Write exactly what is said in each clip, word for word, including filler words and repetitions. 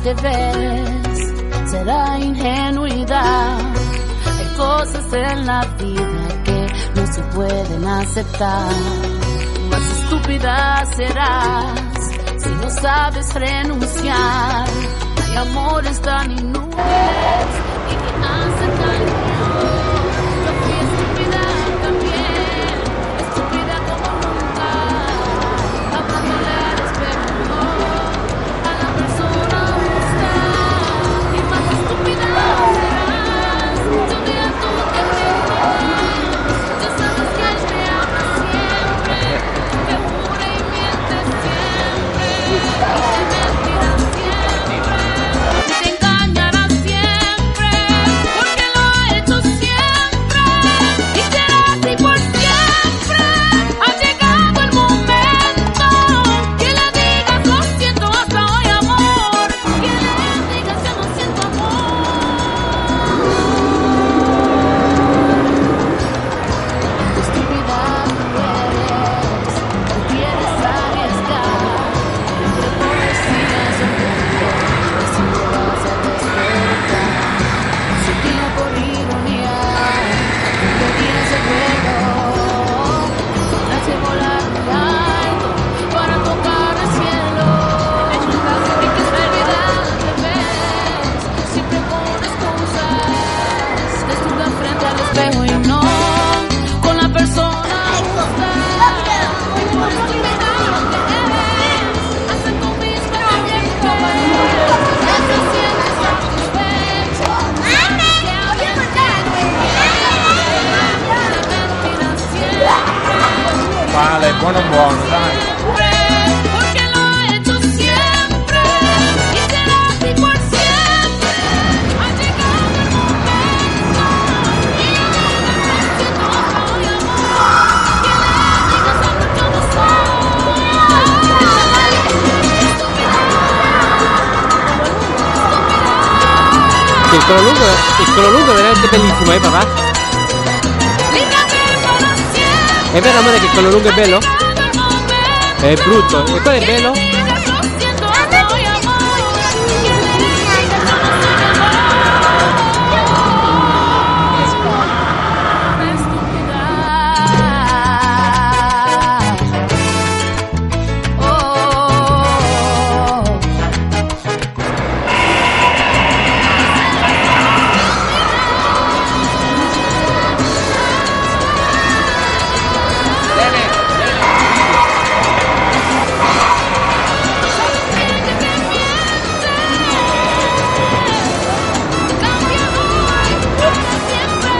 te ves, será ingenuidad. Hay cosas en la vida que no se pueden aceptar. Más estúpida serás si no sabes renunciar. Hay amores tan inútiles y que hacen daño. Yo fui estúpida también, estúpida como nunca, hablándole al espejo a la persona justa. Y más estúpida serás si un día tú te rindes. Ya sabes que él te ama siempre, que jura y miente siempre, y te mentirá siempre, y te engañará siempre, porque lo ha hecho siempre, y será así por siempre. Ha llegado el momento que le digas lo siento hasta hoy, amor, que le digas yo no siento amor. Estúpida tú eres, tú quieres arriesgar entre poesías o mundos, y si no vas a despertar, su día por ironía, tú tienes el vuelo, hace volar muy alto para tocar el cielo. Y que estúpida te ves, siempre pones cosas, desnuda frente al espejo y no con la persona justa. Y por estúpida que eres, hasta tú misma te mientes, ya te sientes satisfecho, sabes que habías sido infiel, te mentirás siempre. Vale, buono buono, dai. Porque lo ha hecho siempre y será así por siempre. Ha llegado el momento y yo no me siento hasta hoy, amor, que le digas algo yo no soy. Che il collo lungo, il collo lungo è veramente bellissimo, eh papà? Líbrame para siempre. È vero amore che il collo lungo è bello? Ha llegado el momento È brutto, e qual è bello? que le digas lo siento hasta hoy, amor, que le digas yo no soy amor. Estúpida. Oh. Cambia hoy, para siempre.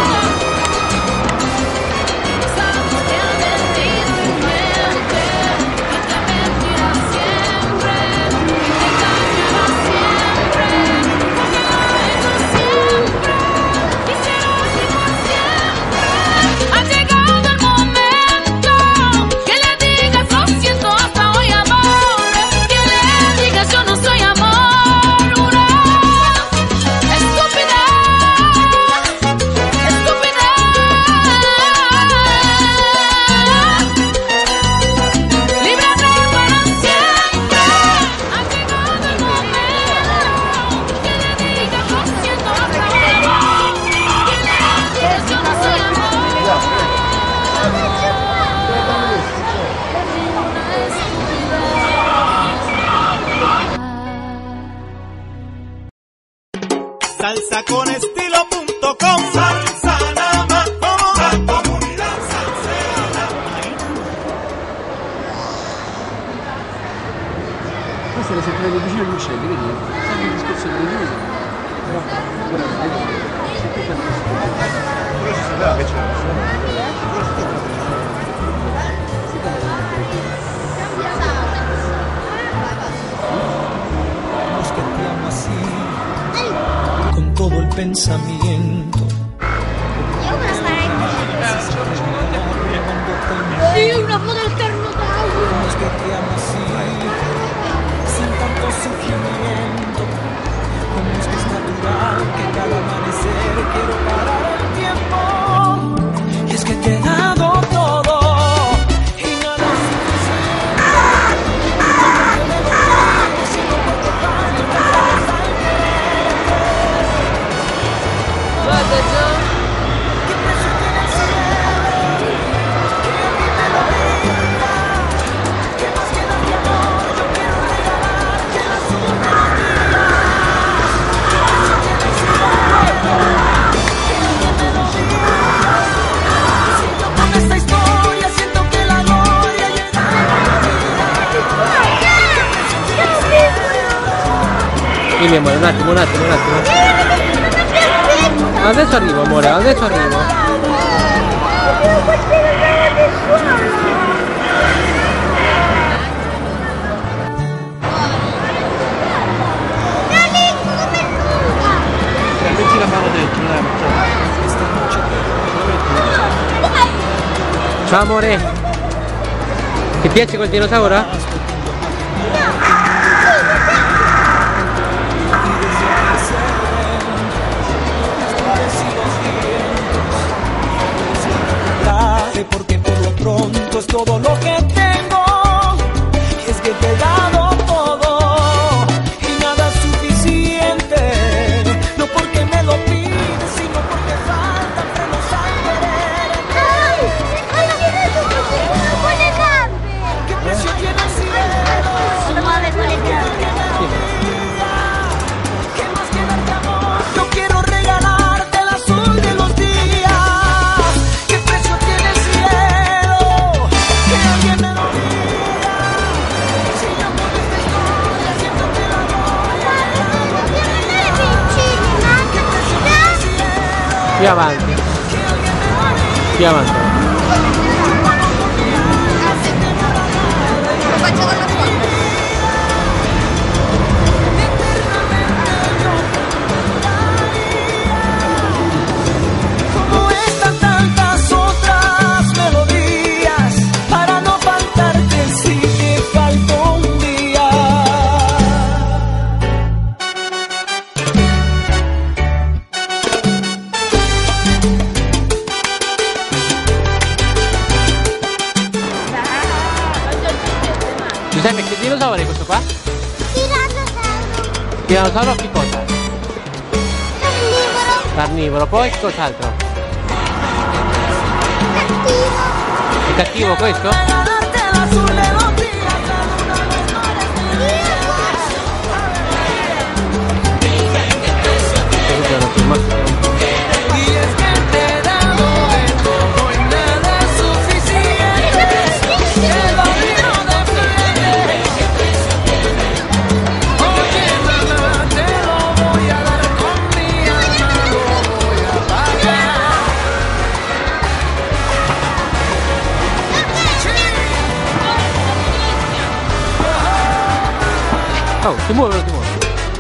Sabes que ha mentido y miente, y te mentirá siempre, y te engañará siempre, porque lo ha hecho siempre, y será así por siempre. Ha llegado el momento que le digas lo siento hasta hoy, amor, que le digas yo no soy amor. Una estúpida, estúpida. Líbrame para siempre. Ha llegado el momento que le digas lo siento hasta hoy, amor, que le digas yo no soy amor. Salsa con estilo punto com. Salsa nada más, como la comunidad salsera. Questa è la settimana di vicino agli uccelli, vedi? Sempre il discorso delle chiuse. Però, guarda, vedi? Se tu fai questo. Però ci sapeva che c'era. Los que te amo así, con todo el pensamiento. Sì, una foto del Ternotauro. Los que te amo así, sin tanto sufrimiento. Como es que es natural que cada amanecer quiero parar el tiempo. Y es que te he dado todo y nada suficiente. Dimmi amore, un attimo, un attimo, un attimo. Adesso arrivo amore, adesso arrivo. Metti la mano dentro, dai, Ciao amore. Ti piace quel dinosauro? Porque por lo pronto es todo lo que tengo, y es que te he dado todo y nada es suficiente, no porque me lo pides, sino porque falta frenos al querer. ¿Qué precio tiene el cielo? ¿Qué más que darte amor? Yo quiero regalarte el azul de los días. Più avanti, più avanti. Lo faccio con la foto. Como están tantas otras melodías, para no faltarte si te faltó un día. Giuseppe, che dinosauro è questo qua? Tiranossauro. Tiranossauro che cosa? Carnivoro. Carnivoro, poi che cos'altro? Cattivo. È cattivo questo? Regalarte el azul de los días. Y es que te he dado de todo y nada es suficiente. El vacío de frente. Oye mamá, te lo voy a dar con mi alma, lo voy a pagar. Oh, si muove, si muove.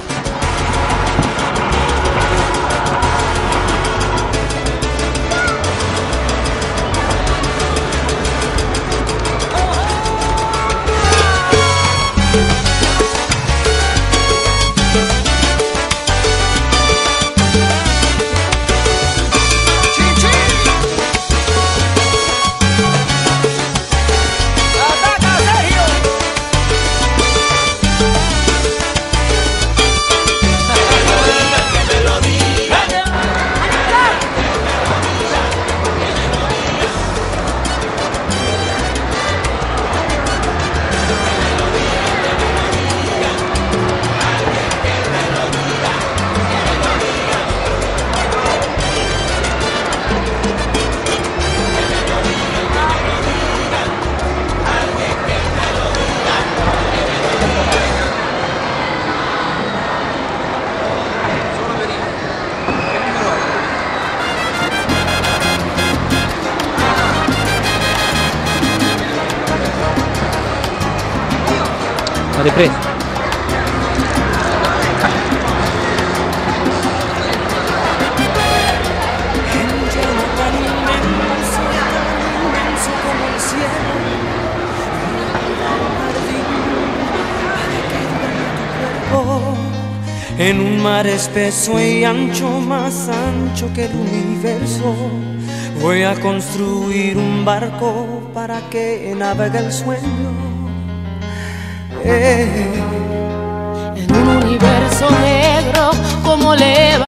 La ripresa. En un mar espeso y ancho, más ancho que el universo, voy a construir un barco para que navegue el sueño. Eh. En un universo negro como leva.